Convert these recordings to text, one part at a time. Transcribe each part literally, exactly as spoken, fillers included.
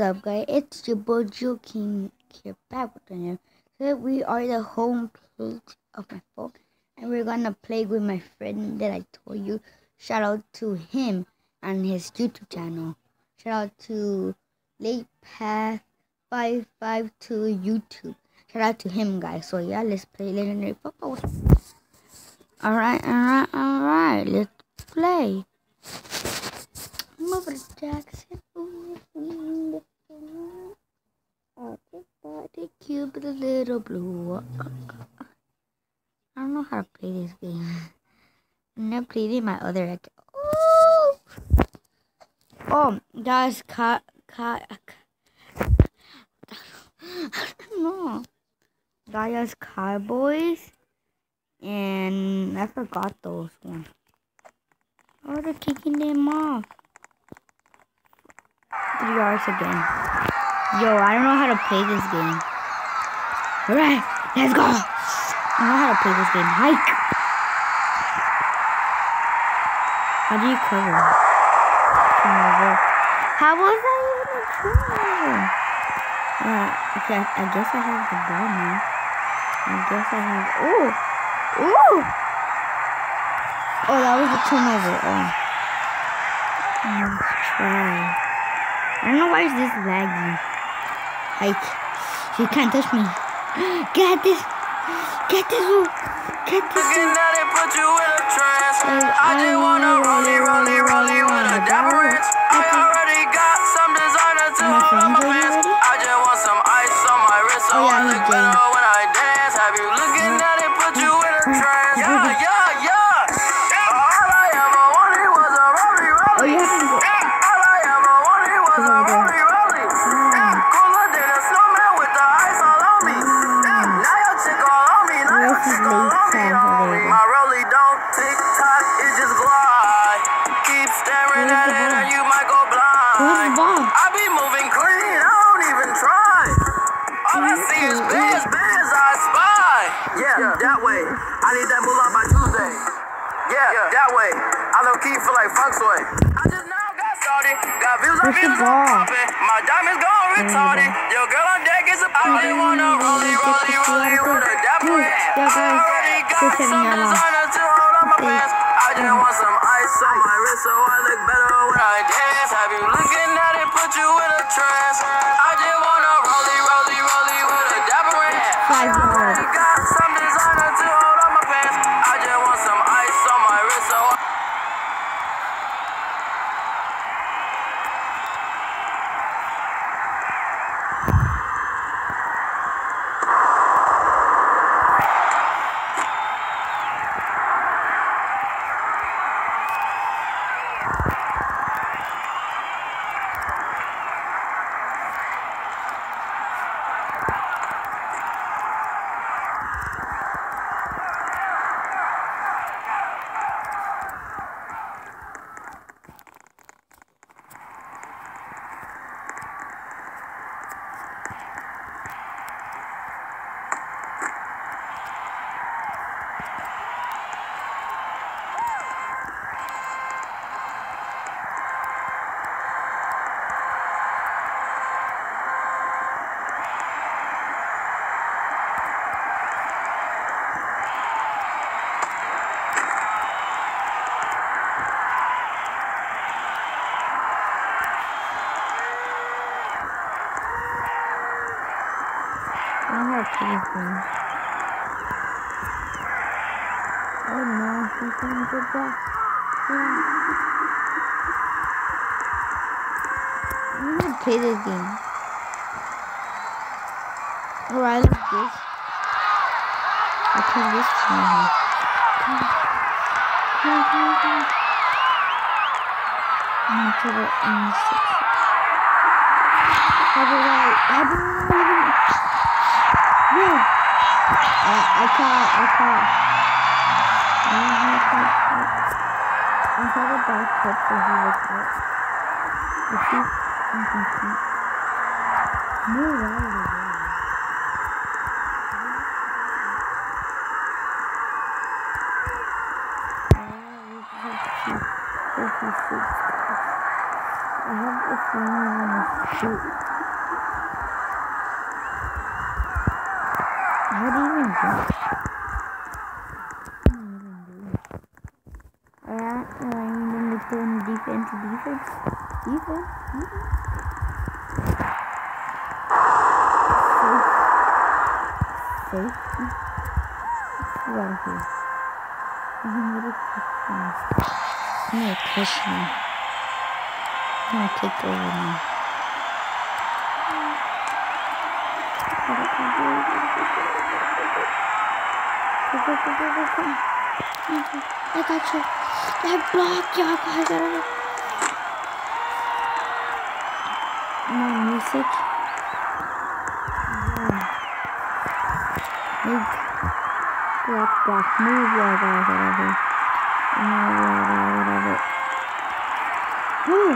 up, guys? It's your boy Joe King here, back with another. So we are the home page of my phone, and we're gonna play with my friend that I told you. Shout out to him and his YouTube channel. Shout out to Late Path five five two YouTube. Shout out to him, guys. So yeah, let's play legendary football. All right, all right, all right. Let's play. Move it, Jackson. Oh, the cube with a little blue. I don't know how to play this game. I never played it in my other account. Oh, oh, guys, cut, cut. I don't know. Guys, Cowboys, and I forgot those ones. Oh, they're kicking them off. Three yards again. Yo, I don't know how to play this game. Alright, let's go. I don't know how to play this game. Hike. How do you cover? Turnover. How was that even a turnover? Uh, okay, I guess I have the ball now. I guess I have. Oh, oh. Oh, that was a turnover. Oh. Let's try. I don't know why is this laggy. Like, you can't touch me. Get this. Get this. Get this. Like, I just wanna rollie, rollie, rollie with a dapper ranch. I already got some designer to hold on my pants. I just want some ice on my wrist so I look better when I dance. Have you looking at it, put you in a trance? Yeah, yeah, yeah. All I ever wanted was a rollie, rollie. All I ever wanted was a rollie, rollie. Cooler than a snowman with the ice all on me. Now your chick all on me. Now your chick all on me. My rollie don't tick tock, it just glide. Keep staring at it and you might go blind. I be moving clean, I don't even try. All I see is bands, bands I spy. Yeah, that way. I need that moolah by Tuesday. Yeah, that way. I low key feel like funk sway. I just now got started. Got views on views on poppin'. My diamonds gone retarded. Your girl on deck is a I wanna rollie, rollie, rollie with a dapper hand. I already got some designer to hold on my pants. I just want some ice on my wrist so I look better when I dance. Have you looking at it, put you in a trance? I just wanna rollie, rollie, rollie with a dapper hand. I already got some designer to hold on my pants. I just want some ice on my wrist so I I don't know how to play this game. Oh no, he's gonna get back. Yeah. I'm gonna play this game. Alright, like this. I'll turn this channel. Come on. Come on, come on, come on. I'm gonna try to end this section. How do I, how do I even... Yeah. Uh, I can't, I can't. I don't know how to I'm trying to back up so he looks out. Let's see if I can see. No, right away. I have a feeling I'm gonna shoot. Alright, and then we put in defense, defense, defense, defense. Safe. Safety. Get out of here. I'm gonna push me. I'm gonna take over now. I got you. I blocked y'all guys. More music. Big block, block, move y'all guys out of here. Move y'all guys out of it. Woo!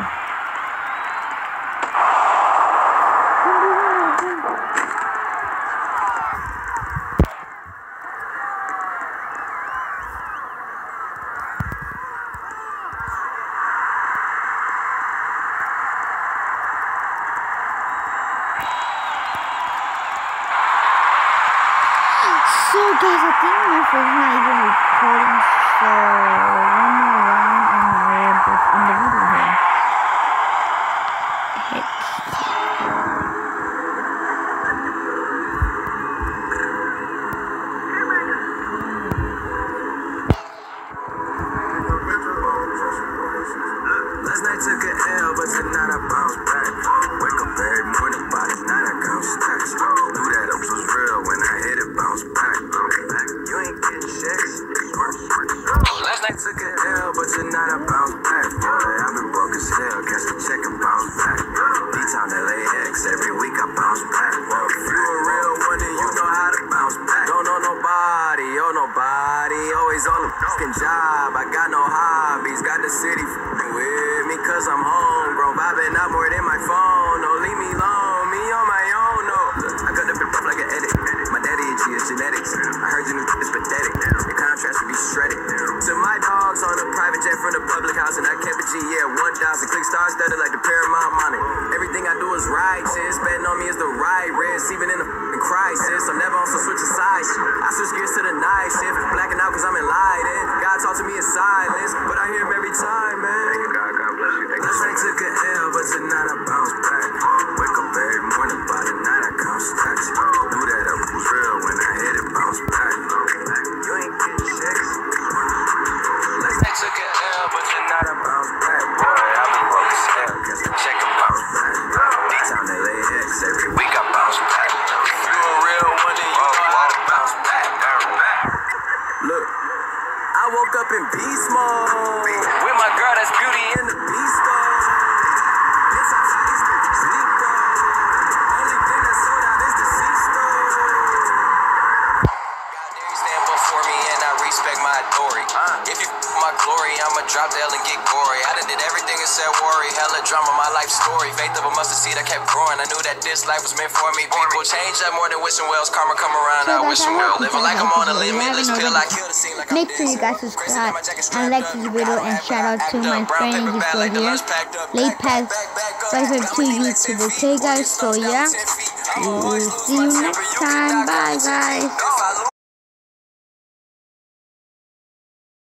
So guys, I think my phone's not even recording, so one more round and I will just end the video here. Hit. Last night took an L, but tonight I bounce back. Wake up every morning, by the night I count stacks. Knew that it was real when I hit it, bounce back. You ain't getting checks. Last night took an L, but tonight I bounce back. Boy, I've been broke as hell, catch a check and bounce back. D-Town L A X, every week I bounce back. If you a real one, then you know how to bounce back. Don't know nobody, oh nobody, always on the fucking job. I got no hobbies, got the city f***ing with me cause I'm home, bro. Vibing out more than my phone, don't leave me alone, me on my own, no. I cut up and rough like an edit. My daddy and G is genetics. I heard your new is pathetic. Your contrast should be shredded. To my dogs on a private jet from the public house, and I kept a G, yeah, one thousand. Click stars studded like the Paramount money. Everything I do is righteous. Betting on me is the right risk, even in a f***ing crisis. I'm never on some switching sides. I switch gears to the night shift. Blacking out cause I'm enlightened. God talk to me in silence, but I hear him every time, man. Thank you, God. God bless you. Last night took an L, but tonight I bounce back. Wake up every morning, by the night I count stacks. Knew that I was real when I hit it, bounce back. You ain't getting checks. Last night took an L, but tonight I bounce back. Boy, I've been broke as hell, catch the check and bounce back. D-Town L A X, every week I bounce back. If you a real one, then you know how to bounce back. Look, I woke up in beast mode with my girl that's beauty in the beast mode. It's how hot these bitches sleep though. Only thing that's sold out is the C-store. God dare you stand before me and I respect my authority. If you f my glory, I'ma drop the L and get gory. I done did everything except worry. Hella drama, my life story. Faith of a mustard seed, I kept growing. I knew that this life was meant for me. People change up more than wishing wells. Karma come around, I wish them well. Living like I'm on a limitless pill. I kill the scene like I'm Make sure you guys subscribe and like this video, and shout out to my friend who's still here, Late Pass five five two YouTube. Okay guys, so yeah, we'll see you next time. Bye guys.